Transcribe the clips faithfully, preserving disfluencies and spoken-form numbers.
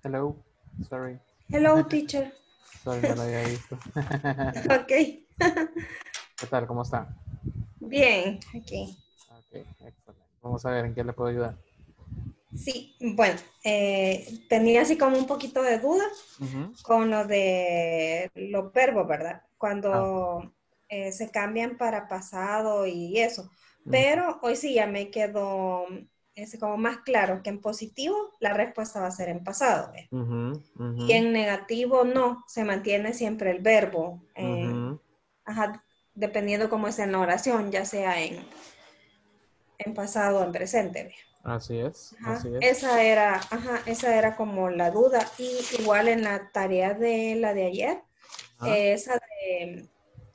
Hello, sorry. Hello, teacher. Sorry, no lo había visto. Ok. ¿Qué tal? ¿Cómo está? Bien, aquí. Ok, excelente. Vamos a ver en qué le puedo ayudar. Sí, bueno, eh, tenía así como un poquito de duda Ujú. con lo de los verbos, ¿verdad? Ah, Cuando eh, se cambian para pasado y eso. ujú, Pero hoy sí ya me quedó ese como más claro que en positivo la respuesta va a ser en pasado, ¿ve? ujú, ujú, Y en negativo no, se mantiene siempre el verbo. eh, ujú. ajá, dependiendo cómo es en la oración, ya sea en en pasado o en presente. ¿Ve? Así es, Ajá, así es. esa era, ajá, esa era como la duda. Y igual en la tarea de la de ayer, Ajá, eh, esa de,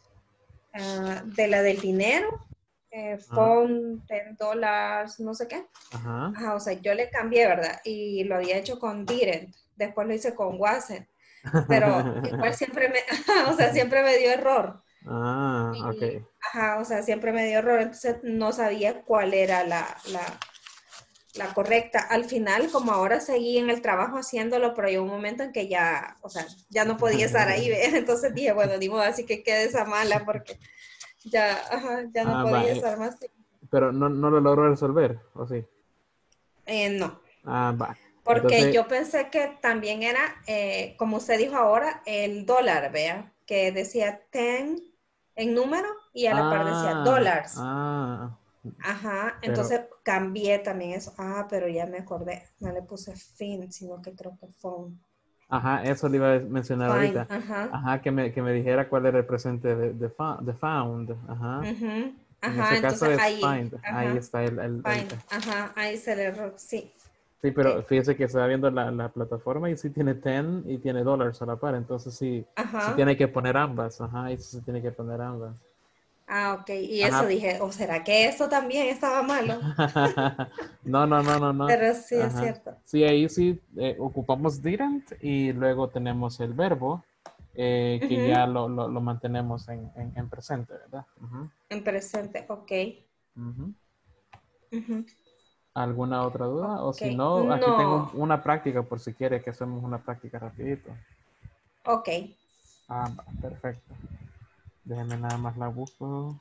ah, de la del dinero, eh, ajá, phone, ten dólares, no sé qué. ajá. Ajá, o sea, yo le cambié, ¿verdad? Y lo había hecho con didn't, después lo hice con wasn't, pero igual siempre me, o sea, siempre me dio error. Ah, ok. Y, ajá, o sea, siempre me dio error, entonces no sabía cuál era la, la, la correcta. Al final, como ahora seguí en el trabajo haciéndolo, pero hay un momento en que ya, o sea, ya no podía estar ahí, ¿ve? Entonces dije, bueno, ni modo, así que quede esa mala porque ya, ajá, ya no Ah, va, podía eh, estar más. pero no, no lo logro resolver, ¿o sí? Eh, no, Ah, va. porque Entonces, yo pensé que también era, eh, como usted dijo ahora, el dólar, vea, que decía ten en número y a la par decía ah, dólares. ah, Ajá, pero, entonces cambié también eso. Ah, pero ya me acordé, no le puse fin, sino que creo que phone. ajá, eso le iba a mencionar Fine, ahorita. ajá. Ajá, que me, que me dijera cuál era el presente de, de, fa- de found. Ajá. Ujú, En ajá, ese caso entonces es ahí, find. Ahí ajá, está el, el, el- fine, ajá, ahí se le error, sí, Sí, ok, pero fíjese que estaba viendo la, la plataforma y sí tiene ten y tiene dólares a la par. Entonces sí, sí ajá, tiene que poner ambas. Ajá, y sí se tiene que poner ambas. ah, ok, y eso Ajá. dije, ¿o será que esto también estaba malo? No, no, no, no, no. Pero sí es Ajá. cierto, Sí, ahí sí eh, ocupamos didn't y luego tenemos el verbo eh, que ya ujú, lo, lo, lo mantenemos en, en, en presente, ¿verdad? Ujú, en presente, ok, ujú. ujú, ¿Alguna otra duda? O ok, si no, aquí tengo un- no, una práctica por si quiere que hacemos una práctica rapidito. ok, Ah, va, perfecto. Déjeme nada más la busco.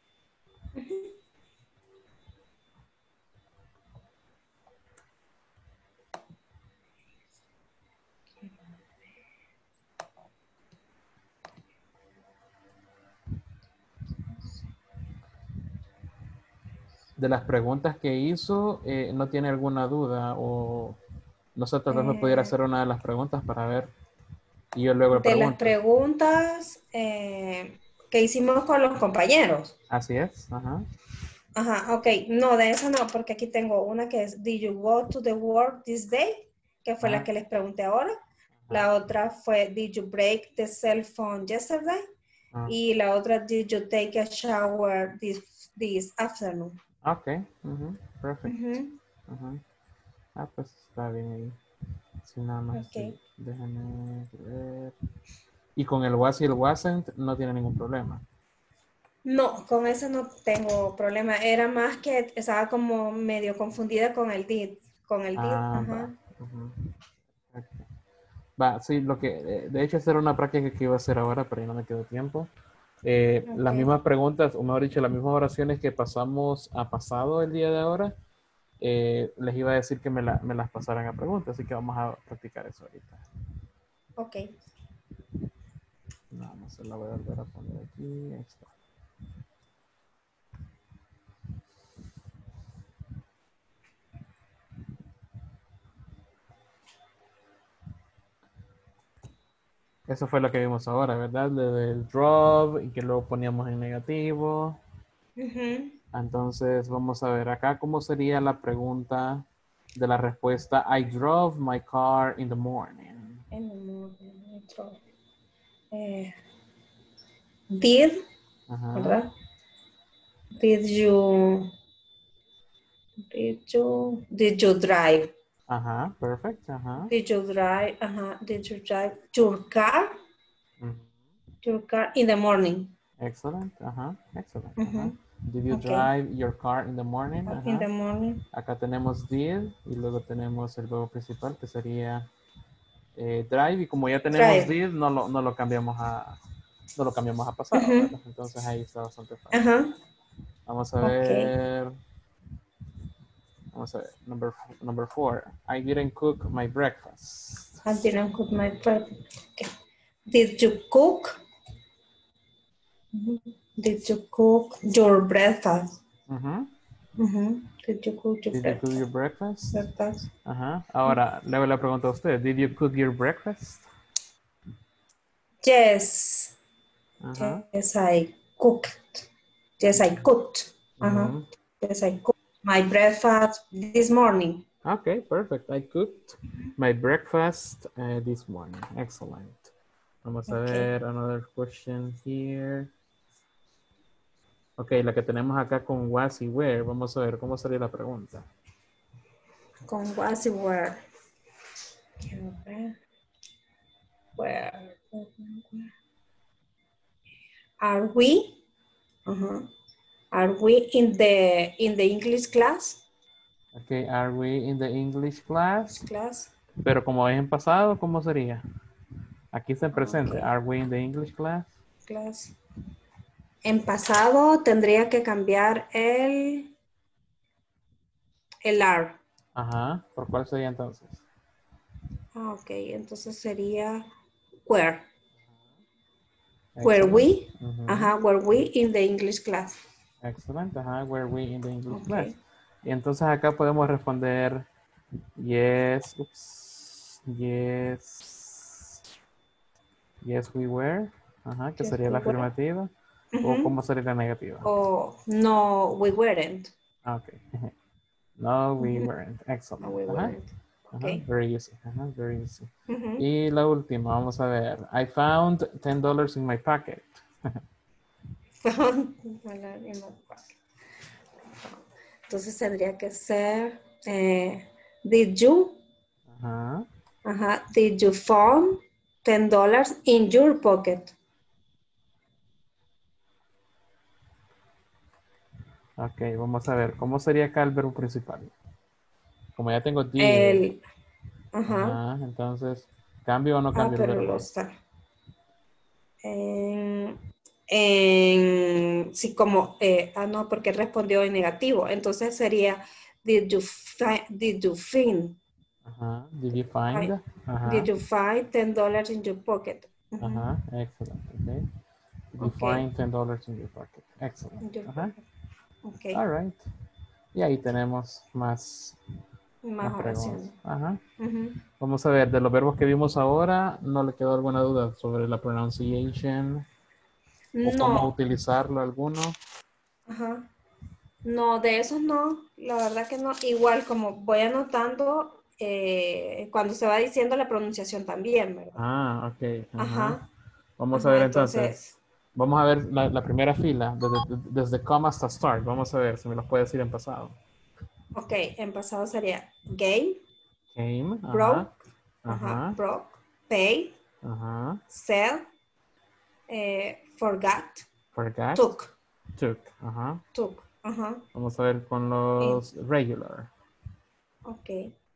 De las preguntas que hizo, eh, ¿no tiene alguna duda? O no sé, tal vez me pudiera eh, hacer una de las preguntas para ver y yo luego le de las pregunto. preguntas eh, que hicimos con los compañeros. Así es, ajá. Ajá, ok. No, de eso no, porque aquí tengo una que es, Did you go to the work this day? Que fue la Ah, que les pregunté ahora. ajá. La otra fue, Did you break the cell phone yesterday? Ah, Y la otra, Did you take a shower this, this afternoon? ok, ujú, perfecto. Ujú, Ajá. Ah, pues está bien ahí. Sí, nada más. ok. Sí. Déjame ver. Y con el was y el wasn't no tiene ningún problema. No, con eso no tengo problema. Era más que estaba como medio confundida con el did. Con el did, Ah, va. ajá. Ujú, perfecto. Va, sí, lo que, eh, de hecho, esa era una práctica que iba a hacer ahora, pero ya no me quedó tiempo. Eh, Ok, las mismas preguntas, o mejor dicho, las mismas oraciones que pasamos a pasado el día de ahora, eh, les iba a decir que me, la- me las pasaran a preguntas, así que vamos a practicar eso ahorita. ok. Nada más se la voy a volver a poner aquí. Ahí está. Eso fue lo que vimos ahora, ¿verdad? Lo del drop y que luego poníamos en negativo. Ujú. Entonces, vamos a ver acá cómo sería la pregunta de la respuesta. I drove my car in the morning. En el momento. Eh, did, Ajá, ¿verdad? Did you, did you, did you drive? ajá, perfecto, ajá. Did you drive? Uh-huh. Did you drive your car? Ujú. Your car in the morning. Excellent, ajá, excellent, ajá. Uh-huh. Did you Okay. drive your car in the morning? In Ajá. the morning. Acá tenemos did y luego tenemos el verbo principal que sería eh, drive y como ya tenemos Drive. did, no lo, no lo cambiamos a no lo cambiamos a pasado, Ujú. ¿verdad? Entonces ahí está bastante fácil. Ajá. Vamos a Ok. ver. Vamos a ver. Number, number four. I didn't cook my breakfast. I didn't cook my breakfast. Okay. Did you cook? Mhm. Did you cook your breakfast? Ujú. Mhm. Did you cook your Did you cook your breakfast? breakfast? Breakfast. Ajá. Ahora, luego le pregunto a usted. Did you cook your breakfast? Yes. Ajá. Yes, I cooked. Yes, I cooked. Uh-huh. Ujú. Yes, I cooked my breakfast this morning. Okay, perfect. I cooked my breakfast uh, this morning. Excellent. Vamos a Okay. ver another question here. Ok, la que tenemos acá con was y where. Vamos a ver cómo sería la pregunta. Con was y where. Where. Are we? Uh-huh. Are we in the in the English class? Ok, are we in the English class? Class. Pero como es en pasado, ¿cómo sería? Aquí está en presente. Okay. Are we in the English class? Class. En pasado tendría que cambiar el el are. Ajá. ¿Por cuál sería entonces? Ah, ok, entonces sería where. Were Excellent. we? Ujú. Ajá, were we in the English class? Excellent. Ajá. Were we in the English class? Okay. Y entonces acá podemos responder yes. Oops. Yes. Yes, we were. Ajá, que Yes, sería we la were. afirmativa. ¿O Mhm. cómo sería la negativa? Oh, no, we weren't. Ah, ok. No, we Mhm. weren't. No, Excellent. we Ajá. weren't. Ajá. Okay. Very easy. Ajá. Very easy. Mhm. Y la última, vamos a ver. I found ten dollars in my pocket. Entonces tendría que ser, eh, did you, Ajá. ajá, did you found ten dollars in your pocket? Ok, vamos a ver. ¿Cómo sería acá el verbo principal? Como ya tengo did. El, ajá, Ajá. Entonces, ¿cambio o no ah, cambio el pero lo verbo? está. En, en, sí, como, eh, ah, no, porque respondió en negativo. Entonces sería, did you, fi- did you find, Ajá. Did you I- find? did Ajá. you find ten dollars in your pocket? Ujú. Ajá. Excellent. Ok. Did you Ok, find ten dollars in your pocket? Excellent. in your Ajá. pocket. Ok, All right. Y ahí tenemos más, más más preguntas. oraciones. Ajá. Ujú. Vamos a ver, de los verbos que vimos ahora, ¿no le quedó alguna duda sobre la pronunciation o cómo No, utilizarlo alguno? ajá. No, de esos no, la verdad que no. Igual como voy anotando eh, cuando se va diciendo la pronunciación también, ¿verdad? Ah, ok. Ajá. Ajá, Vamos a ajá, ver entonces, entonces. Vamos a ver la, la primera fila, desde, desde come hasta start. Vamos a ver si me los puede decir en pasado. ok, en pasado sería game, Came, ajá, broke, ajá, ajá, broke, pay, ajá. sell, eh, forgot, Forgot, took, took, ajá. took, ajá, Vamos a ver con eh, los regular. ok,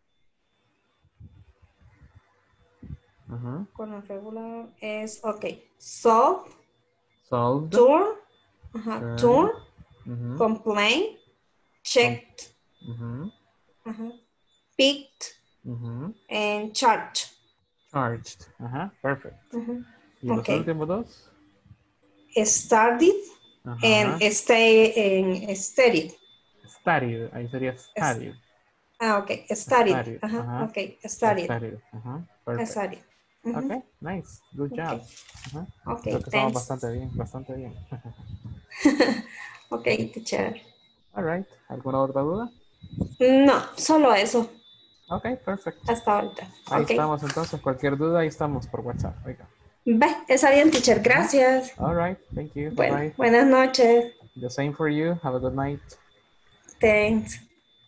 Ajá. con la regular es, ok, solve, Solved, turn, ajá, turned, turn, ujú, complain, com- checked, ujú, ajá, picked, ujú. and charged. Charged. Ajá, perfect. Ujú. ¿Y los Ok, últimos dos? started and Ajá. stay and studied. Studied. Ahí sería Es- studied. ah, ok, studied, Studied. ajá, Ajá. ok, studied, Studied. Ajá. Perfect. studied. Ujú. Ok, nice. Good Ok, job. Ajá. ok, Creo que estamos thanks. bastante bien, bastante bien. Ok, teacher. All right. ¿Alguna otra duda? No, solo eso, Ok, perfect. hasta ahorita. Ahí Ok, estamos entonces. Cualquier duda, ahí estamos por WhatsApp. Oiga. ve, está bien, teacher, Ajá. gracias. All right. Thank you. Bye Bueno, bye. buenas noches. The same for you. Have a good night. Thanks.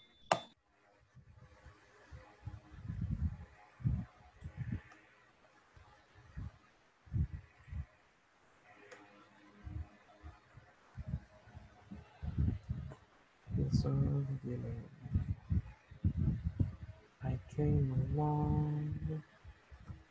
So, I came along.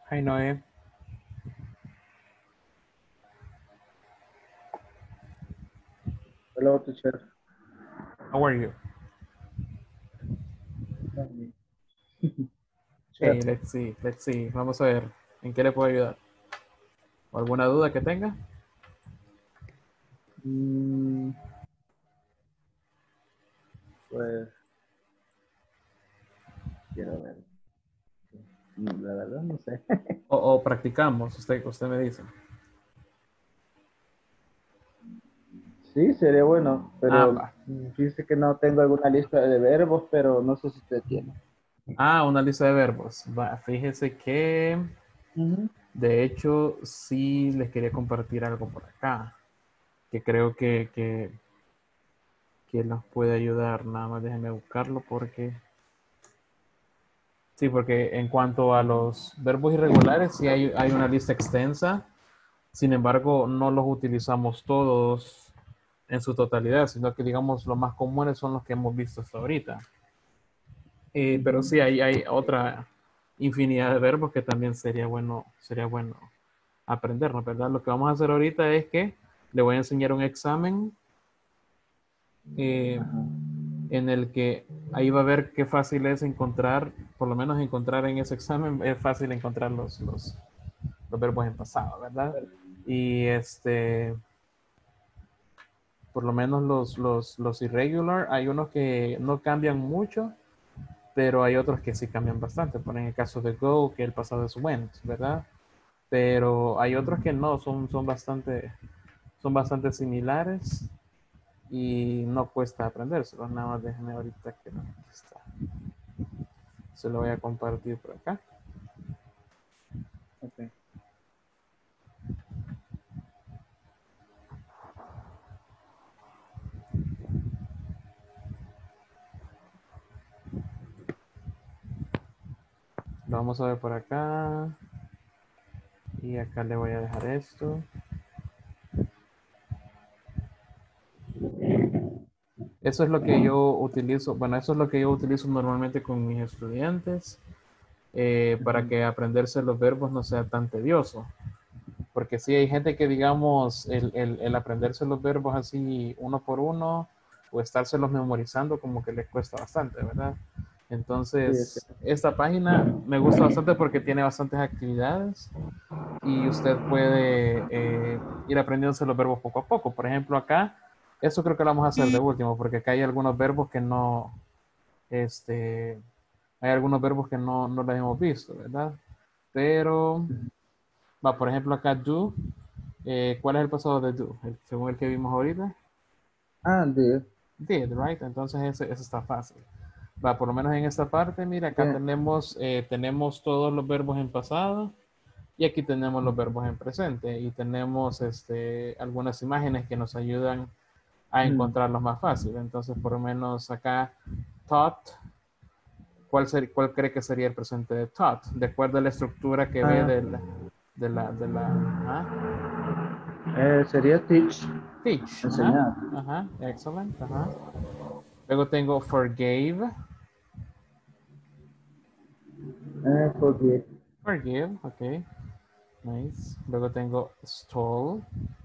Hi, Noé. Hello, teacher. How are you? Teacher. Okay, let's see, let's see. Vamos a ver en qué le puedo ayudar. ¿O alguna duda que tenga? Mm, pues, quiero ver. Mm, La verdad no sé. O, o practicamos, usted, usted me dice. Sí, sería bueno, Ah, pero va. mm, fíjese que no tengo alguna lista de verbos, pero no sé si usted tiene. Ah, una lista de verbos. Va, fíjese que, Ujú. de hecho, sí les quería compartir algo por acá, que creo que, que, que nos puede ayudar. Nada más déjenme buscarlo porque... Sí, porque en cuanto a los verbos irregulares, sí hay, hay una lista extensa. Sin embargo, no los utilizamos todos en su totalidad, sino que digamos los más comunes son los que hemos visto hasta ahorita. Eh, pero Ujú. sí hay, hay otra infinidad de verbos que también sería bueno, sería bueno aprendernos, ¿verdad? Lo que vamos a hacer ahorita es que le voy a enseñar un examen eh, Ajá. en el que ahí va a ver qué fácil es encontrar, por lo menos encontrar en ese examen, es fácil encontrar los, los, los verbos en pasado, ¿verdad? Y este, por lo menos los, los, los irregular, hay unos que no cambian mucho, pero hay otros que sí cambian bastante. Por en el caso de go, que el pasado es went, ¿verdad? Pero hay otros que no, son, son, bastante, son bastante similares y no cuesta aprendérselos. Nada más déjenme ahorita que no, aquí está. Se lo voy a compartir por acá. Okay. Lo vamos a ver por acá. Y acá le voy a dejar esto. Eso es lo que yo utilizo, bueno, eso es lo que yo utilizo normalmente con mis estudiantes eh, para Ujú. que aprenderse los verbos no sea tan tedioso. Porque sí hay gente que, digamos, el, el, el aprenderse los verbos así uno por uno o estárselos memorizando como que les cuesta bastante, ¿verdad? Sí, es Entonces, cierto. esta página me gusta bastante porque tiene bastantes actividades y usted puede eh, ir aprendiéndose los verbos poco a poco. Por ejemplo, acá, eso creo que lo vamos a hacer de último, porque acá hay algunos verbos que no, este, hay algunos verbos que no, no los hemos visto, ¿verdad? Pero, va, por ejemplo, acá do, eh, ¿cuál es el pasado de do? El- según el que vimos ahorita, Ah, de, did, right? Entonces ese, ese está fácil. Va, por lo menos en esta parte, mira, acá de- tenemos, eh, tenemos todos los verbos en pasado. Y aquí tenemos los verbos en presente y tenemos este, algunas imágenes que nos ayudan a mm, encontrarlos más fácil. Entonces, por lo menos acá, taught, ¿cuál, ser, ¿cuál cree que sería el presente de taught? De acuerdo a la estructura que ve ah, del, de la, de la, ¿ah? eh, sería teach, Teach, ajá, enseñar. ajá, excellent, ajá. Luego tengo forgave, Eh, forget. forgive, ok, nice. Luego tengo stole,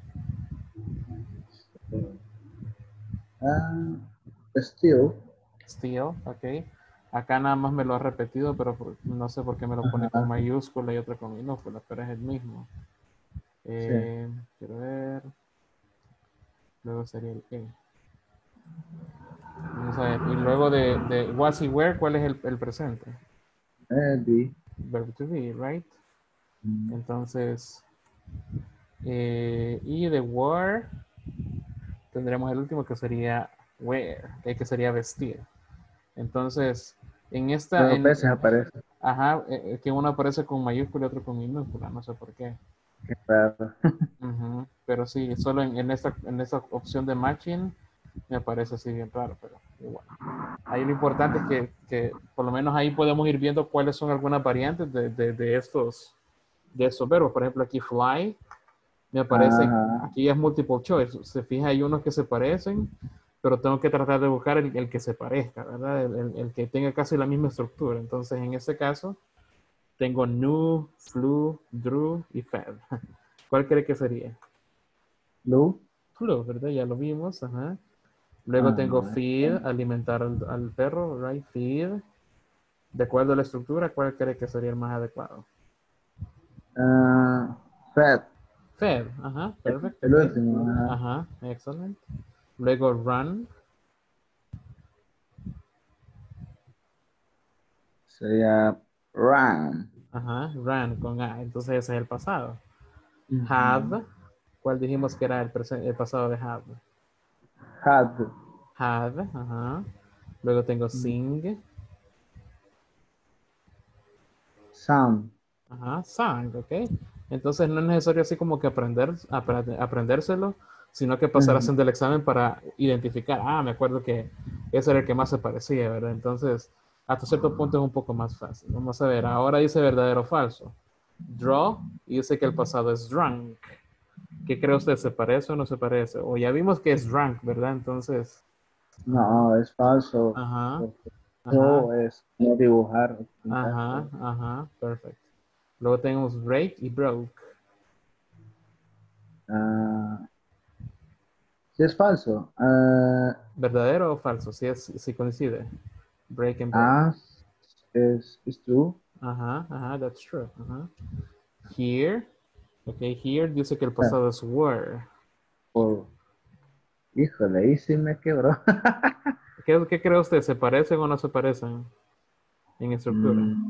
Ah, still. steal, ok. Acá nada más me lo ha repetido, pero por- no sé por qué me lo pone con Ajá, mayúscula y otro con minúscula, pero es el mismo. sí. Eh, quiero ver. Luego sería el E. Vamos a ver. Y luego de, de was y where, ¿cuál es el, el presente? Eh, be. Verb to be, right? Mm, Entonces, eh, y de were, tendremos el último que sería wear, eh, que sería vestir. Entonces, en esta, Dos en, veces aparece. ajá, eh, eh, que uno aparece con mayúscula y otro con minúscula, no sé por qué. Qué raro. Ujú. Pero sí, solo en, en esta, en esta opción de matching me parece así bien raro, pero igual. Ahí lo importante es que, que por lo menos ahí podemos ir viendo cuáles son algunas variantes de, de, de estos, de estos verbos. Por ejemplo, aquí fly, me aparece, Ajá. aquí es multiple choice. Se fija, hay unos que se parecen, pero tengo que tratar de buscar el, el que se parezca, ¿verdad? El, el, el que tenga casi la misma estructura. Entonces, en este caso, Tengo knew, flew, drew y fed. ¿Cuál cree que sería? Blue. Flew, ¿verdad? Ya lo vimos. Ajá. Luego Ah, tengo feed, alimentar al, al perro, right? Feed. De acuerdo a la estructura, ¿cuál cree que sería el más adecuado? ah, fed. Fed, ajá, El, perfecto, el ok. último. Ajá. Ajá, excelente. Luego run, Sería ran. ajá, run con A, entonces ese es el pasado. Ujú. Have, ¿cuál dijimos que era el, presen- el pasado de have? Had. Have, ajá. Luego tengo sing, Sound. ajá, sang, ok. Entonces no es necesario así como que aprender, apre- aprendérselo, sino que pasar Ujú. haciendo el examen para identificar, ah, me acuerdo que ese era el que más se parecía, ¿verdad? Entonces, hasta cierto punto es un poco más fácil. Vamos a ver, ahora dice verdadero o falso. Draw, y dice que el pasado es drunk. ¿Qué cree usted? ¿Se parece o no se parece? O ya vimos que es drunk, ¿verdad? Entonces, No, es falso. ajá, Porque ajá, draw es no dibujar o pintar. ajá, ajá, perfecto. Luego tenemos break y broke. Ah, sí es falso. Ah, ¿Verdadero o falso? Si es, si coincide. Break and broke. as es, es true. Ajá, ajá, that's true. Ajá. Here, ok, here dice que el Ah, pasado es were. por, híjole, ahí sí me quebró. ¿Qué, qué cree usted? ¿Se parecen o no se parecen en estructura? Mm,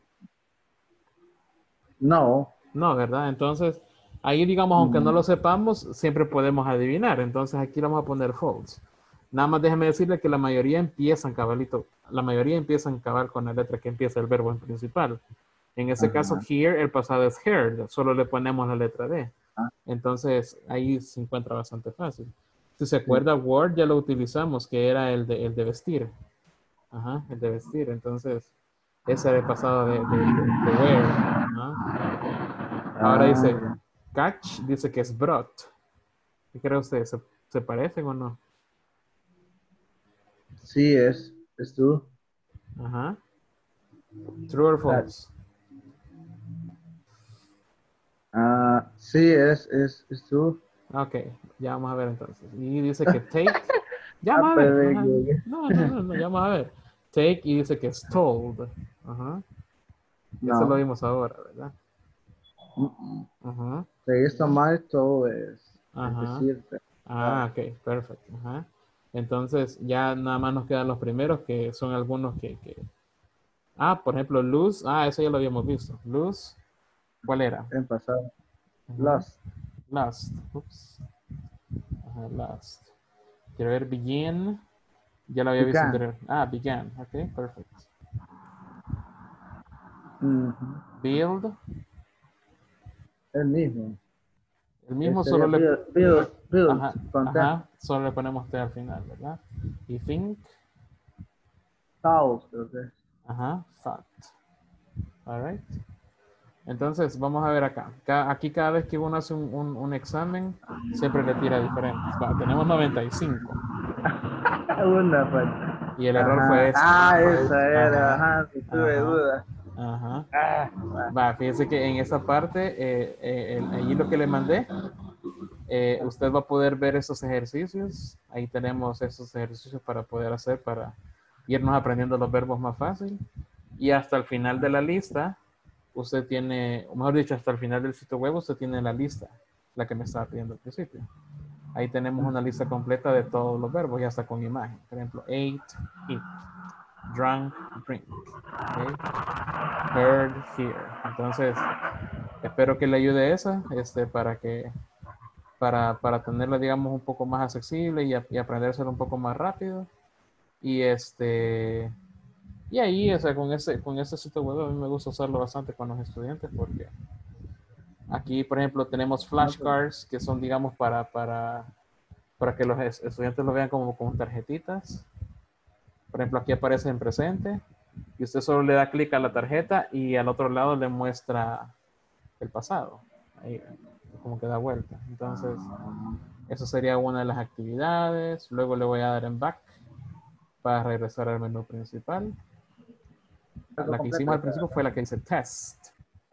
no. No, ¿verdad? Entonces, ahí digamos, aunque no lo Mm, sepamos, siempre podemos adivinar. Entonces, aquí le vamos a poner false. Nada más déjeme decirle que la mayoría empiezan cabalito, la mayoría empiezan cabal con la letra que empieza el verbo en principal. En ese caso, ajá. here, el pasado es heard, solo le ponemos la letra D. Ah, Entonces, ahí se encuentra bastante fácil. Si se sí. acuerda, Word ya lo utilizamos, que era el de, el de vestir. Ajá, el de vestir. Entonces, ese era el pasado de, de, de, de wear. Ajá. Ahora Ah, dice, ya. catch, dice que es brought. ¿Qué cree usted? ¿Se, se parecen o no? Sí es, es true. Ajá. True or That. false. Ah, sí es, es, es true. Ok, ya vamos a ver entonces. Y dice que take. Ya Ah, vamos a ver. pero me Ajá. equivoqué. No, no, no, no, ya vamos a ver. Take y dice que es told. Ajá. Eso lo No. vimos ahora, ¿verdad? Mm, mm. Ajá. Seguir está mal, todo es, es Ajá. decirte. Ah, Ah, ok, perfecto. Ajá. Entonces ya nada más nos quedan los primeros que son algunos que, que... Ah, por ejemplo, luz. Ah, eso ya lo habíamos visto. Luz. ¿Cuál era? en pasado. Ajá. Lost. Last. Ups. Ajá, last. Quiero ver begin. Ya lo había visto Began. anterior. Ah, began. Ok, perfecto. Ujú. Build. El mismo. El Eh, mismo sería solo le... build, build, build Ajá, con T. ajá. Solo le ponemos T al final, ¿verdad? Y think. Thought, creo que es. Ajá, fact. Alright. Entonces, vamos a ver acá. Ca- aquí cada vez que uno hace un, un- un examen, siempre le tira diferentes. Va, tenemos noventa y cinco. Una falta. Y el error fue Ajá. este. Ah, esa era. Ajá, Ajá, si tuve ajá, duda. ajá. Ah, va. Va, fíjese que en esa parte, eh, eh, el- allí lo que le mandé, eh, usted va a poder ver esos ejercicios. Ahí tenemos esos ejercicios para poder hacer, para irnos aprendiendo los verbos más fácil. Y hasta el final de la lista, usted tiene, o mejor dicho, hasta el final del sitio web, usted tiene la lista, la que me estaba pidiendo al principio. Ahí tenemos una lista completa de todos los verbos, ya hasta con imagen. Por ejemplo, ate, eat, drank, drink. Okay. Heard, hear. Entonces, espero que le ayude esa, este, para que, para, para tenerla, digamos, un poco más accesible y, y aprendérselo un poco más rápido. Y este, y ahí, o sea, con ese, con ese sitio web a mí me gusta usarlo bastante con los estudiantes porque aquí, por ejemplo, tenemos No, pues, flashcards que son, digamos, para, para, para que los estudiantes lo vean como, como tarjetitas. Por ejemplo, aquí aparece en presente y usted solo le da clic a la tarjeta y al otro lado le muestra el pasado. Ahí, como que da vuelta. Entonces, eso sería una de las actividades. Luego le voy a dar en back para regresar al menú principal. algo La que completo hicimos al esa. principio fue la que dice test.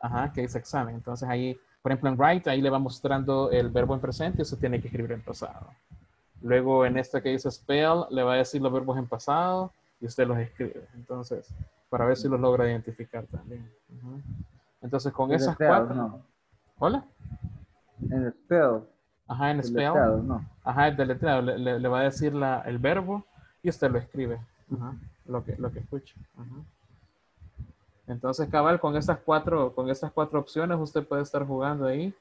Ajá, que dice examen. Entonces ahí, por ejemplo, en write, ahí le va mostrando el verbo en presente y usted tiene que escribir en pasado. Luego en esta que dice spell, le va a decir los verbos en pasado y usted los escribe. Entonces, para ver si los logra identificar también. Ujú. Entonces, con esas Deletreados, cuatro. no. Hola. En spell, Ajá, en spell. deletreados, no. Ajá, el deletreado. Le, le, le va a decir la, el verbo y usted lo escribe. Ajá, lo que, lo que escucha. Ajá. Entonces, cabal, con estas cuatro, con estas cuatro opciones, usted puede estar jugando ahí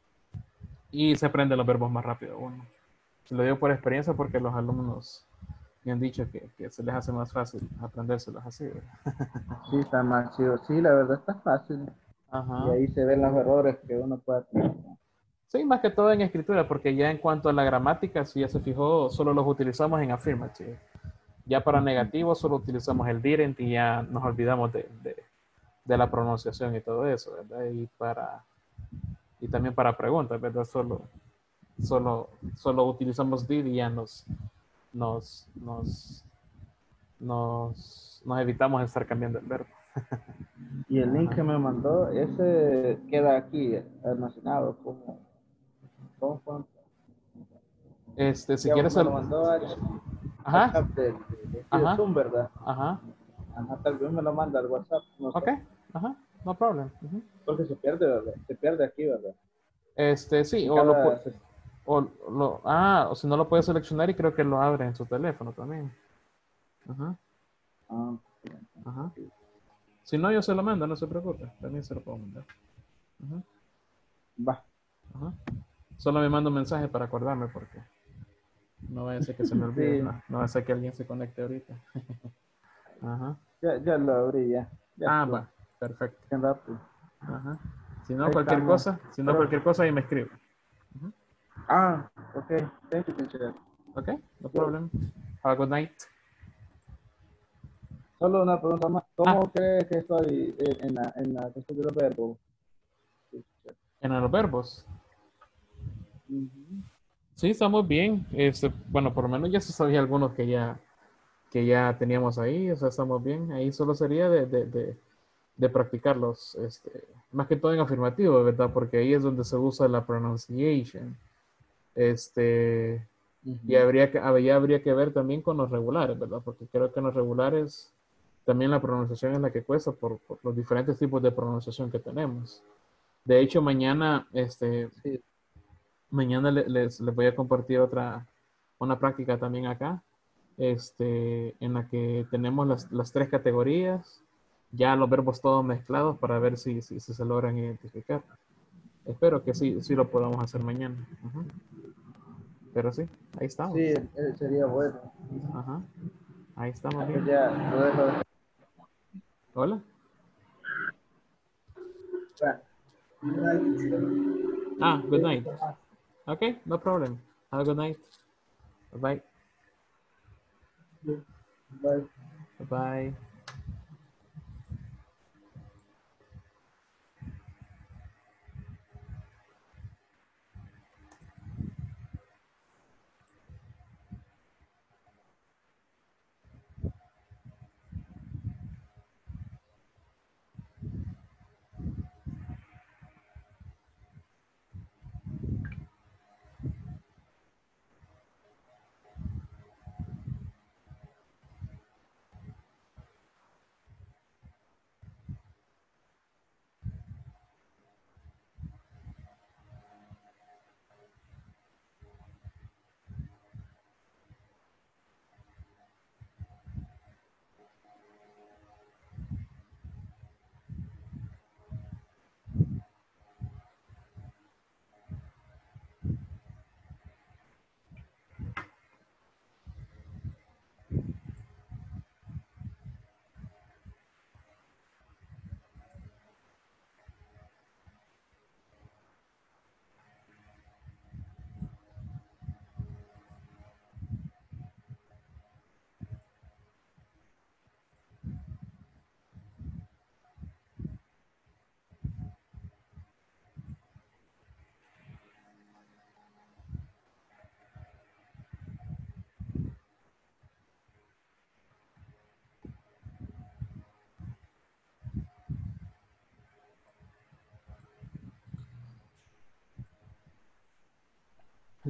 y se aprende los verbos más rápido. Bueno, lo digo por experiencia porque los alumnos me han dicho que, que se les hace más fácil aprendérselos así, ¿verdad? Sí, está más chido. Sí, la verdad está fácil. Y Ajá. ahí se ven los errores que uno puede tener. Sí, más que todo en escritura, porque ya en cuanto a la gramática, si ya se fijó, solo los utilizamos en affirmative. Ya para negativo solo utilizamos el didn't y ya nos olvidamos de, de, de la pronunciación y todo eso, ¿verdad? Y para y también para preguntas, ¿verdad? Solo, solo, solo utilizamos did y ya nos, nos, nos, nos, nos evitamos estar cambiando el verbo. Y el link Ajá. que me mandó, ese queda aquí almacenado como... ¿Cómo fue? Este, si Digamos, quieres, me lo el- mandó a ajá, WhatsApp de, de, de, aquí de ajá, Zoom, ¿verdad? ajá, Ajá, tal vez me lo manda al WhatsApp, no ok, sé. ajá, no problem. Ujú. Porque se pierde, ¿verdad? Se pierde aquí, ¿verdad? Este, sí, En o lo, cada... pu- o lo, ah, o si no lo puedes seleccionar y creo que lo abre en su teléfono también. Ajá, Ah, ajá. Si no, yo se lo mando, no se preocupe, también se lo puedo mandar. Ajá, va. ajá. Solo me manda un mensaje para acordarme porque no vaya a ser que se me olvide, Sí, no, no va a ser que alguien se conecte ahorita. Ajá. ya, ya lo abrí, ya. Ya Ah, estuvo. va, perfecto. Bien rápido. Ajá. Si no, Ahí cualquier estamos. cosa, si no, Pero, cualquier cosa ahí me escribe. Ujú. ah, ok. Thank you, teacher. Ok, no Yo- problem. Have a good night. Solo una pregunta más. Ah, ¿Cómo crees que estoy en, en la, en la cuestión de los verbos? en los verbos. Ujú. Sí, estamos bien. Este, bueno, por lo menos ya se sabía algunos que ya, que ya teníamos ahí, o sea, estamos bien. Ahí solo sería de, de, de, de practicarlos, este, más que todo en afirmativo, ¿verdad? Porque ahí es donde se usa la pronunciation. Este, y Ujú. habría que, habría, habría que ver también con los regulares, ¿verdad? Porque creo que en los regulares también la pronunciación es la que cuesta por, por los diferentes tipos de pronunciación que tenemos. De hecho, mañana, este, Sí. mañana le- les, les voy a compartir otra, una práctica también acá, este, en la que tenemos las, las tres categorías, ya los verbos todos mezclados para ver si, si, si se logran identificar. Espero que sí, sí lo podamos hacer mañana. Ujú. Pero sí, ahí Sí, estamos. eh, sería bueno. Ajá, ahí estamos Ah, pues bien. ya, lo dejo. Hola. Bueno. Ah, good night. Okay, no problem. Have a good night. Bye Bye. bye. Bye.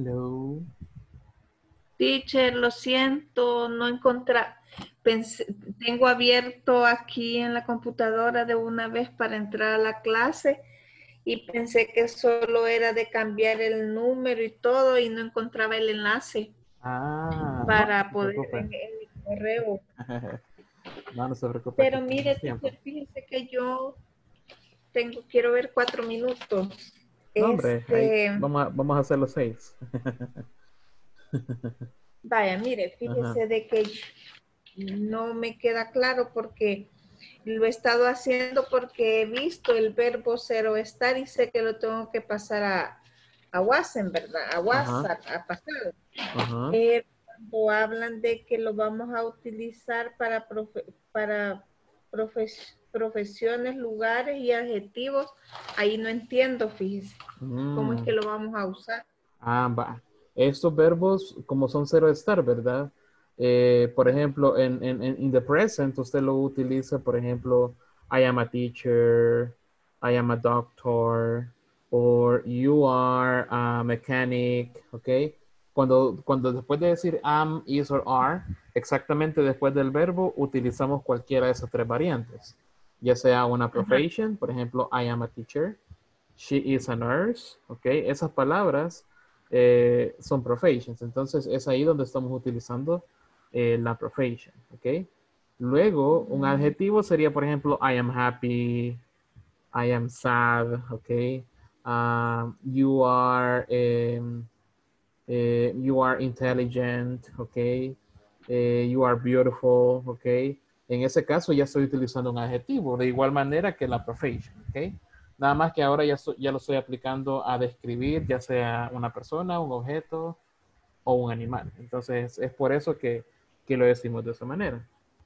Hello. Teacher, lo siento, no encontré. Pensé, tengo abierto aquí en la computadora de una vez para entrar a la clase y pensé que solo era de cambiar el número y todo y no encontraba el enlace Ah, no, no para se poder preocupe. en, en mi correo. No, no se preocupe, aquí Pero mire, tenemos tiempo. teacher, fíjese que yo tengo, quiero ver cuatro minutos. No, hombre, ahí Este, vamos a, vamos a hacer los seis. vaya, mire, Ajá. fíjese de que no me queda claro porque lo he estado haciendo porque he visto el verbo cero estar y sé que lo tengo que pasar a, a WhatsApp, ¿verdad? A Ajá. WhatsApp, a pasar. Ajá. Eh, cuando hablan de que lo vamos a utilizar para, profe, para profes, profesiones, lugares y adjetivos, ahí no entiendo, fíjese, cómo es Mm. que lo vamos a usar. Ah, va. Estos verbos, como son cero estar, ¿verdad? Eh, por ejemplo, en, en, en in the present, usted lo utiliza, por ejemplo, I am a teacher, I am a doctor, or you are a mechanic, ¿ok? Cuando, cuando después de decir am, is, or are, exactamente después del verbo, utilizamos cualquiera de esas tres variantes. Ya sea una profession, por ejemplo, I am a teacher, she is a nurse, ¿ok? Esas palabras eh, son professions. Entonces es ahí donde estamos utilizando eh, la profession, ¿ok? Luego, un adjetivo sería, por ejemplo, I am happy, I am sad, ¿ok? Um, you are, um, eh, you are intelligent, ¿ok? Eh, you are beautiful, ¿ok? En ese caso ya estoy utilizando un adjetivo, de igual manera que la profession, ¿ok? Nada más que ahora ya, so, ya lo estoy aplicando a describir, ya sea una persona, un objeto o un animal. Entonces es por eso que, que lo decimos de esa manera.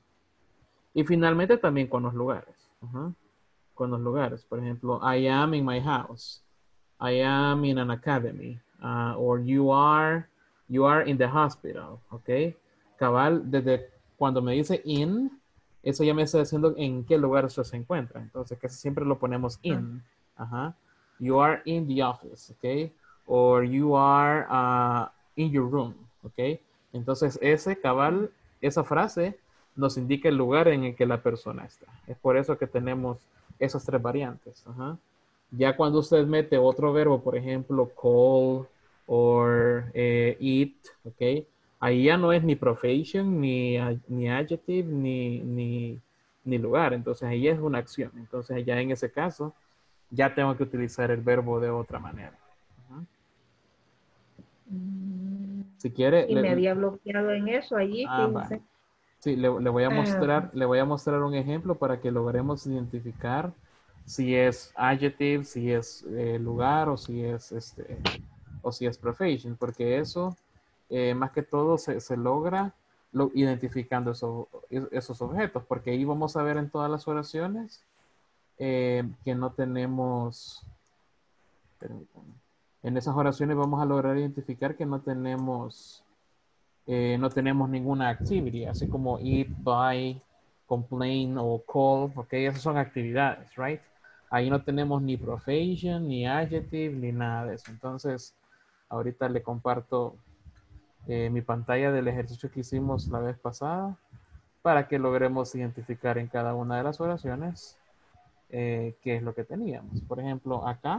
Y finalmente también con los lugares. Uh-huh. Con los lugares. Por ejemplo, I am in my house. I am in an academy. Uh, or you are, you are in the hospital. ¿Ok? Cabal, desde cuando me dice in, eso ya me está diciendo en qué lugar usted se encuentra. Entonces, casi siempre lo ponemos in. Ajá. You are in the office, ¿ok? Or you are uh, in your room, ¿ok? Entonces, ese cabal, esa frase nos indica el lugar en el que la persona está. Es por eso que tenemos esas tres variantes. Ajá. Ya cuando usted mete otro verbo, por ejemplo, call o eh, eat, ¿ok? Ahí ya no es ni profession, ni, ni adjective, ni, ni, ni lugar. Entonces ahí es una acción. Entonces ya en ese caso, ya tengo que utilizar el verbo de otra manera. Uh-huh. Si quiere... Y le, me había bloqueado en eso allí, ah, fíjense. va. Sí, le, le voy a Ah, mostrar, le voy a mostrar un ejemplo para que logremos identificar si es adjective, si es eh, lugar o si es este o si es profession, porque eso eh, más que todo se, se logra lo, identificando eso, esos objetos, porque ahí vamos a ver en todas las oraciones eh, que no tenemos, permítanme, en esas oraciones vamos a lograr identificar que no tenemos Eh, no tenemos ninguna activity, así como eat, buy, complain o call, ok, esas son actividades, right? Ahí no tenemos ni profession, ni adjective, ni nada de eso. Entonces, ahorita le comparto eh, mi pantalla del ejercicio que hicimos la vez pasada para que logremos identificar en cada una de las oraciones eh, qué es lo que teníamos. Por ejemplo, acá,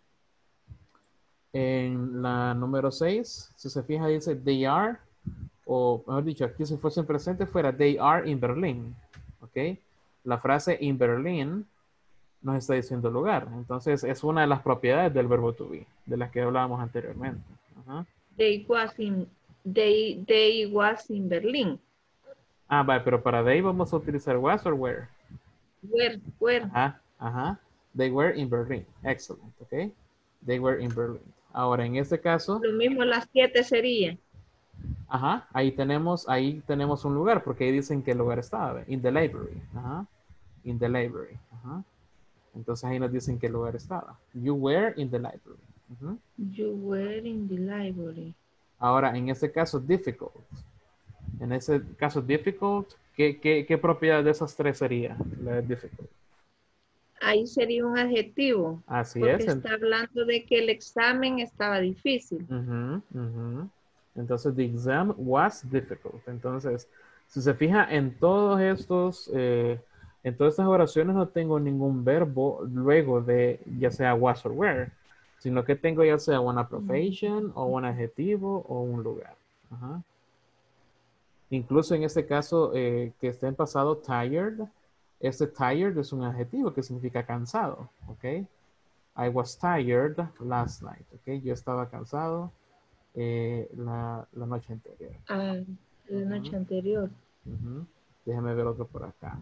en la número seis, si se fija, dice they are, o mejor dicho, aquí si fuese en presente fuera they are in Berlin, ¿ok? La frase in Berlin nos está diciendo lugar, entonces es una de las propiedades del verbo to be, de las que hablábamos anteriormente. Uh-huh. they was in, they, they was in Berlin. Ah, vale, pero para they vamos a utilizar was or were. Where, where. Ajá, ajá. They were in Berlin. Excellent, ¿ok? They were in Berlin. Ahora, en este caso, Lo mismo las siete sería. ajá, ahí tenemos, ahí tenemos un lugar, porque ahí dicen que el lugar estaba, in the library, ajá, in the library, ajá. Entonces ahí nos dicen qué lugar estaba. You were in the library. Uh-huh. You were in the library. Ahora, en este caso, difficult. En ese caso, difficult, ¿qué, qué, qué propiedad de esas tres sería la de difficult? Ahí sería un adjetivo. Así Porque es. está hablando de que el examen estaba difícil. Ujú, ujú. Entonces, the exam was difficult. Entonces, si se fija en todos estos, eh, en todas estas oraciones no tengo ningún verbo luego de ya sea was or were, sino que tengo ya sea una profesión o un adjetivo o un lugar. Ajá. Incluso en este caso eh, que esté en pasado tired, este tired es un adjetivo que significa cansado, ¿ok? I was tired last night, ¿ok? Yo estaba cansado eh, la, la noche anterior. Ah, la Ujú, noche anterior. ujú. Déjame ver otro por acá.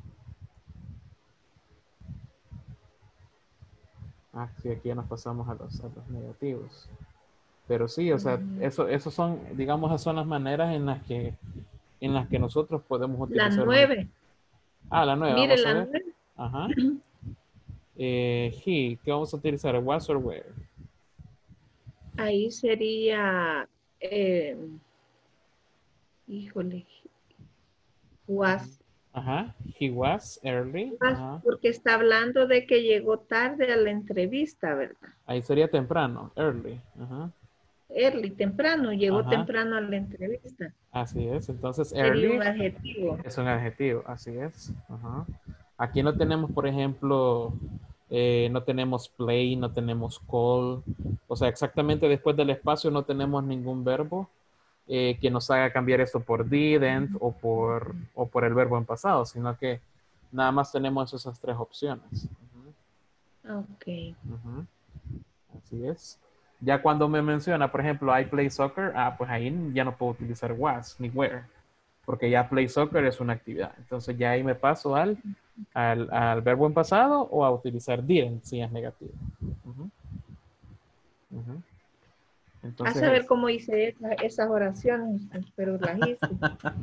Ah, sí, aquí ya nos pasamos a los, a los negativos. Pero sí, o sea, Ujú. eso, esos son, digamos, esas son las maneras en las que, en las que nosotros podemos La utilizar. mani- nueve. Ah, la nueva, Mire, vamos a la ver. nueve. Ajá. Eh, he, ¿qué vamos a utilizar? Was or were. Ahí sería, eh, híjole, Ujú. was. Ajá. He was early. Was, Ajá. porque está hablando de que llegó tarde a la entrevista, ¿verdad? Ahí sería temprano, early. Ajá. Early, temprano, llegó Ajá. temprano a la entrevista. Así es. Entonces, Sería un early adjetivo. es un adjetivo, así es. Ajá. Aquí no tenemos, por ejemplo, eh, no tenemos play, no tenemos call. O sea, exactamente después del espacio no tenemos ningún verbo eh, que nos haga cambiar esto por didn't o por, o por el verbo en pasado, sino que nada más tenemos esas tres opciones. Ok. Ujú, ujú. Así es. Ya cuando me menciona, por ejemplo, I play soccer, ah, pues ahí ya no puedo utilizar was ni where, porque ya play soccer es una actividad. Entonces ya ahí me paso al, al, al verbo en pasado o a utilizar didn't si es negativo. Ujú, ujú. A Entonces saber es. cómo hice esa- esas oraciones, pero las hice.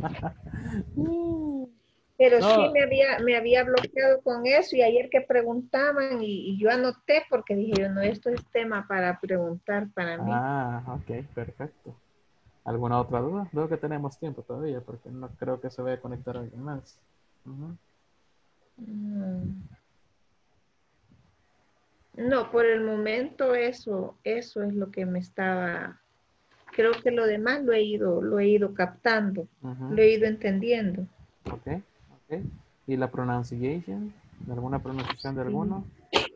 Pero sí No, me había, me había bloqueado con eso y ayer que preguntaban y, y yo anoté porque dije yo, no, esto es tema para preguntar para mí. ah, ok, perfecto. ¿Alguna otra duda? Veo que tenemos tiempo todavía porque no creo que se vaya a conectar alguien más. Ujú. Mm. No, por el momento eso, eso es lo que me estaba, creo que lo demás lo he ido, lo he ido captando, Ujú. lo he ido entendiendo. Ok, ok. ¿Y la pronunciation? ¿De alguna pronunciación de Sí. alguno?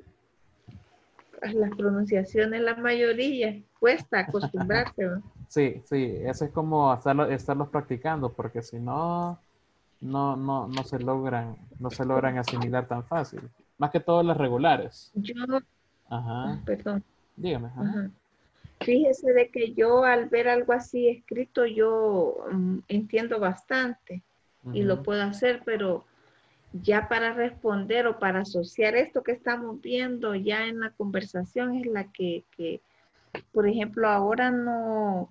Las pronunciaciones, la mayoría, cuesta acostumbrarse, ¿no? Sí, sí, eso es como estarlo- estarlos practicando porque si no, no, no, no se logran, no se logran asimilar tan fácil. Más que todas las regulares. Yo, Ajá. ah, perdón, Dígame, ajá. ajá. Fíjese de que yo al ver algo así escrito, yo mm, entiendo bastante y lo Ujú. puedo hacer, pero ya para responder o para asociar esto que estamos viendo ya en la conversación es la que, que por ejemplo, ahora no,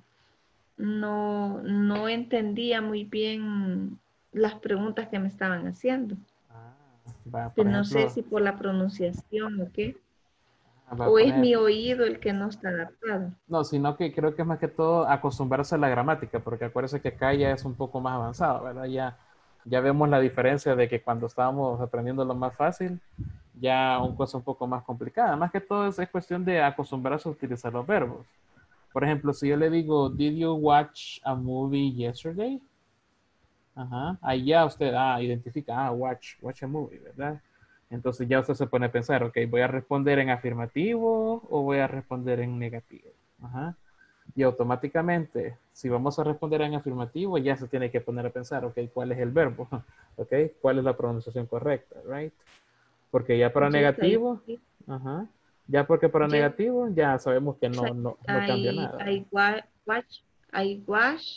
no, no entendía muy bien las preguntas que me estaban haciendo. Ah, va, Que por no sé ejemplo, si por la pronunciación o qué, ah, va, o por es mi ejemplo, oído el que no está adaptado. no, sino que creo que es más que todo acostumbrarse a la gramática, porque acuérdense que acá ya es un poco más avanzado, ¿verdad? Ya, ya vemos la diferencia de que cuando estábamos aprendiendo lo más fácil, ya un cosa un poco más complicada. Más que todo es, es cuestión de acostumbrarse a utilizar los verbos. Por ejemplo, si yo le digo, ¿Did you watch a movie yesterday? Ajá, ahí ya usted ah, identifica, ah, watch, watch a movie, ¿verdad? Entonces ya usted se pone a pensar, ok, ¿voy a responder en afirmativo o voy a responder en negativo? Ajá. Y automáticamente, si vamos a responder en afirmativo, ya se tiene que poner a pensar, ok, ¿cuál es el verbo? Ok, ¿cuál es la pronunciación correcta? Right? Porque ya para Yes, I, negativo, ajá, ya porque para yes, negativo ya sabemos que no, no, no cambia I, nada. I wa- watch, I watched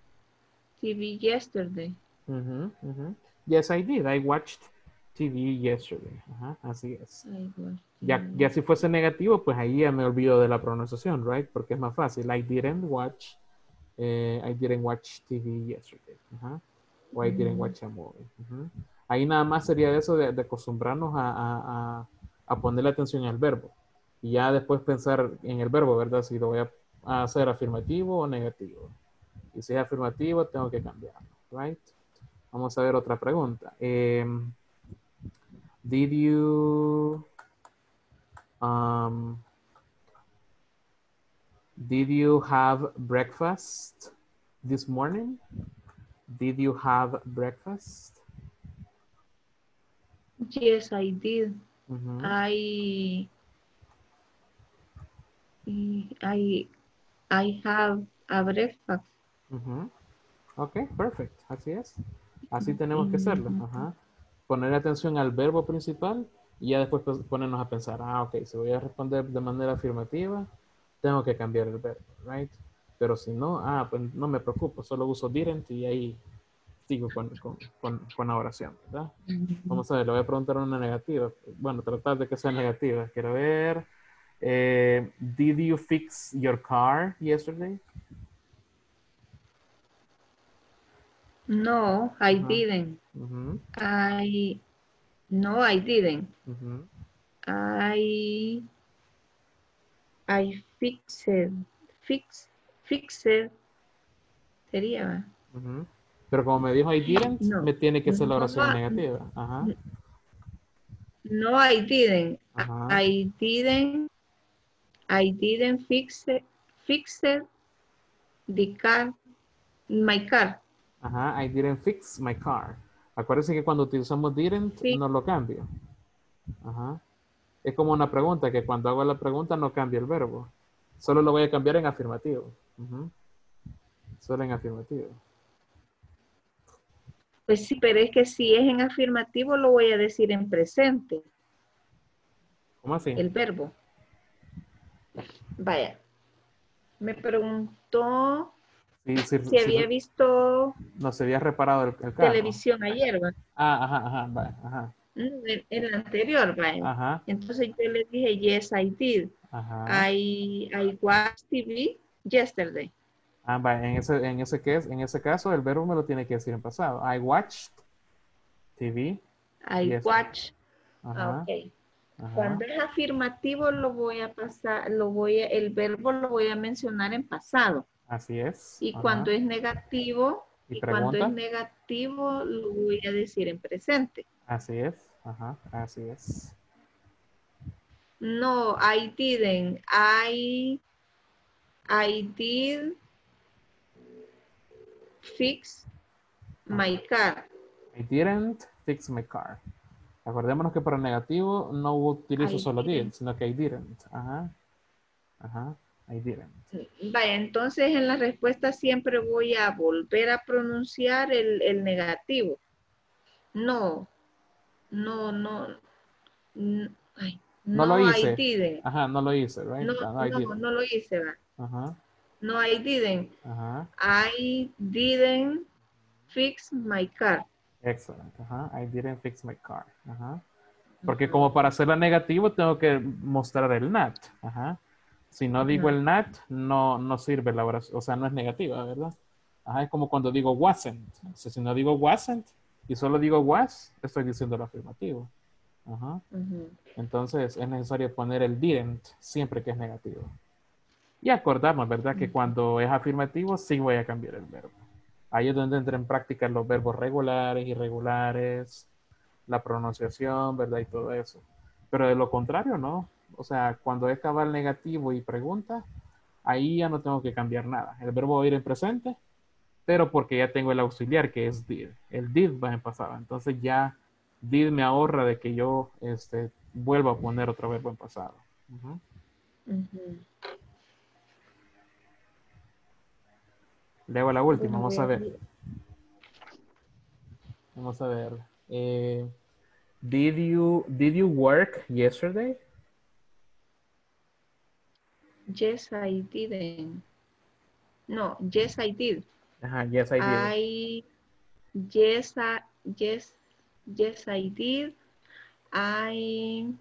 T V yesterday. Ujú, ujú. Yes, I did. I watched T V yesterday. Ajá, así es. I watched Ya, T V ya si yesterday. fuese negativo, pues ahí ya me olvido de la pronunciación, right? Porque es más fácil. I didn't watch, eh, I didn't watch T V yesterday. Ajá. O I didn't Mm, watch a movie. Ujú. Ahí nada más sería eso de, de acostumbrarnos a, a, a, a ponerle atención al verbo. Y ya después pensar en el verbo, ¿verdad? Si lo voy a, a hacer afirmativo o negativo. Y si es afirmativo, tengo que cambiarlo, right? Vamos a ver otra pregunta. Eh, did you Um, did you have breakfast this morning? Did you have breakfast? Yes, I did. Ujú. I, I, I have a breakfast. Ujú. Ok, perfect. Así es. Así tenemos que hacerlo. Mm, Ajá. Poner atención al verbo principal y ya después pues, ponernos a pensar, ah, ok, si voy a responder de manera afirmativa, tengo que cambiar el verbo, right? Pero si no, ah, pues no me preocupo, solo uso didn't y ahí sigo con, con, con, con la oración, ¿verdad? Vamos a ver, le voy a preguntar una negativa. Bueno, tratar de que sea negativa. Quiero ver. Eh, did you fix your car yesterday? No, I Ajá. didn't. Ujú, I, no, I didn't. ujú. I, I fixed, fix, fixed, sería, ¿va? Ujú. Pero como me dijo I didn't, No, me tiene que ser la no, oración negativa. Ajá, no, I didn't. ajá, I didn't, I didn't fix it, fix it, the car, my car. ajá. I didn't fix my car. Acuérdense que cuando utilizamos didn't, Fix, no lo cambio. Ajá. Es como una pregunta, que cuando hago la pregunta no cambia el verbo. Solo lo voy a cambiar en afirmativo. Ujú. Solo en afirmativo. pues sí, pero es que si es en afirmativo lo voy a decir en presente, ¿Cómo así? el verbo. Vaya, me preguntó Sí, sí, si sí, había visto no se había reparado el, el carro. televisión ayer, ¿va? Ah, ajá, ajá, vale, ajá, Mm, En, en el anterior, vaya. ajá, Entonces yo le dije, yes, I did. ajá. I, I watched T V yesterday. Ah, vale, en ese, en ese, que- en ese caso el verbo me lo tiene que decir en pasado. I watched T V I yesterday. watch. Ah, Ajá, ok. ajá. Cuando es afirmativo lo voy a pasar, lo voy a, el verbo lo voy a mencionar en pasado. Así es. Y Ajá. cuando es negativo, ¿Y y cuando es pregunta? negativo lo voy a decir en presente. Así es. Ajá, así es. No, I didn't. I, I did fix my car. I didn't fix my car. Acordémonos que para negativo no utilizo I solo did, didn't. sino que I didn't. Ajá, ajá. I didn't. Vaya, entonces en la respuesta siempre voy a volver a pronunciar el, el negativo. No, no, no, n- ay, No lo no, I hice. didn't. Ajá, no lo hice, right? No, No, I no, didn't. no lo hice, va. Ajá, No, I didn't. ajá. I didn't fix my car. Excellent. Ajá. I didn't fix my car. Ajá. Porque como para hacerla negativo tengo que mostrar el not. Ajá. Si no digo Ujú. el not, no, no sirve la oración. O sea, no es negativa, ¿verdad? Ajá, es como cuando digo wasn't. O sea, si no digo wasn't y solo digo was, estoy diciendo el afirmativo. Ajá. Ujú. Entonces es necesario poner el didn't siempre que es negativo. Y acordarnos, ¿verdad? Que cuando es afirmativo sí voy a cambiar el verbo. Ahí es donde entran en práctica los verbos regulares, irregulares, la pronunciación, ¿verdad? Y todo eso. Pero de lo contrario, no. O sea, cuando es cabal negativo y pregunta, ahí ya no tengo que cambiar nada. El verbo va a ir en presente, pero porque ya tengo el auxiliar que es did. El did va en pasado. Entonces ya did me ahorra de que yo este, vuelva a poner otro verbo en pasado. Ujú. Ujú. Le hago la última, Bueno, vamos voy a a ver. ver. Vamos a ver. Eh, did you did you work yesterday? Yes, I didn't. No, yes, I did. Ajá, yes, I did. I, yes, I, yes, yes, I did. I,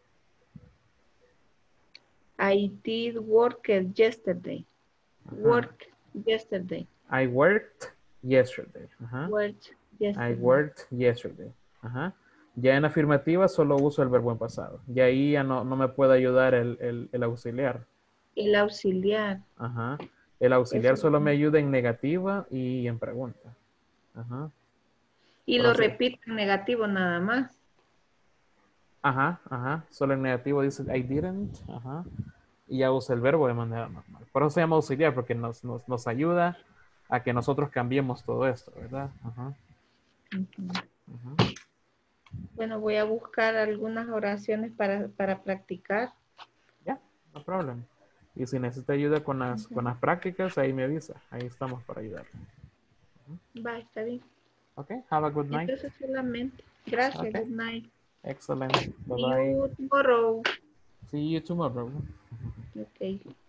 I did work yesterday. Ajá. Work yesterday. I worked yesterday. Ajá. Worked I yesterday. worked yesterday. Ajá. Ya en afirmativa solo uso el verbo en pasado. Y ahí ya no, no me puede ayudar el, el, el auxiliar. El auxiliar. Ajá. El auxiliar Eso. solo me ayuda en negativa y en pregunta. Ajá. Y lo Entonces, repito en negativo nada más. Ajá, ajá. Solo en negativo dice I didn't. Ajá. Y ya usa el verbo de manera normal. Por eso se llama auxiliar, porque nos, nos, nos ayuda a que nosotros cambiemos todo esto, ¿verdad? Ajá. Ujú. Ajá. Bueno, voy a buscar algunas oraciones para, para practicar. Ya, no problema. Y si necesita ayuda con las, Ujú. con las prácticas, ahí me avisa. Ahí estamos para ayudar. Va, está bien. Ok, have a good night. Entonces solamente. Gracias, Okay. good night. Excellent. Bye See bye. you tomorrow. See you tomorrow. Ok.